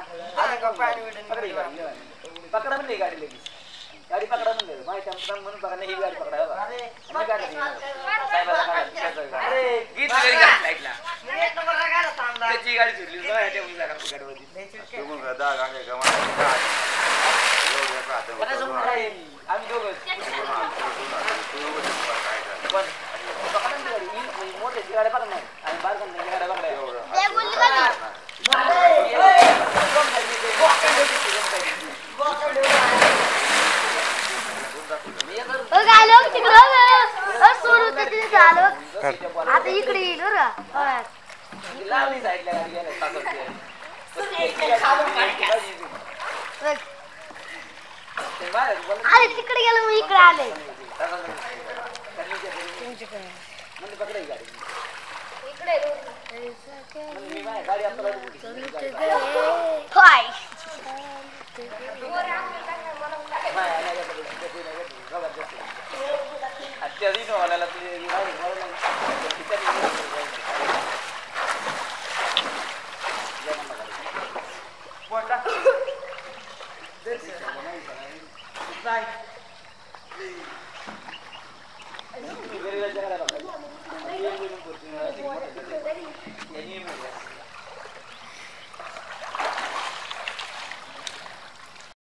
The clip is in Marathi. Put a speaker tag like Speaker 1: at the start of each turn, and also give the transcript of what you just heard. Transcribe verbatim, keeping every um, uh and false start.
Speaker 1: पकड़ा म्हणले गाडी लगेच गाडी पकडा म्हणले माहिती आमचं म्हणून बघा ही गाडी पकडा बघा आणि गाडी साहेबाला गाडी अरे गीत गाडी ऐकला मी एक नंबरला गाडी थांबला त्याची गाडी सुटली बघा त्या मुलीला गाडीवरती तुम्ही गदा गाडी गमा एवढ्या का आता आम्ही दोघं पण पकडा ना गाडी मोठे गाडी पकडा नाही आणि बारकांना गाडी पकडा एवढं ते बोलली
Speaker 2: आता इकडे येईल बरं
Speaker 1: लावली साईडला गाडी गेला सासरते
Speaker 2: अरे तिकडे गेलो मी इकडे आले
Speaker 1: म्हणजे पकडाई गाडी इकडे मी माझ्या गाडी आपल्याला
Speaker 2: हाय
Speaker 1: अत्याधीन वाल्याला तुझी गाडी मला नाही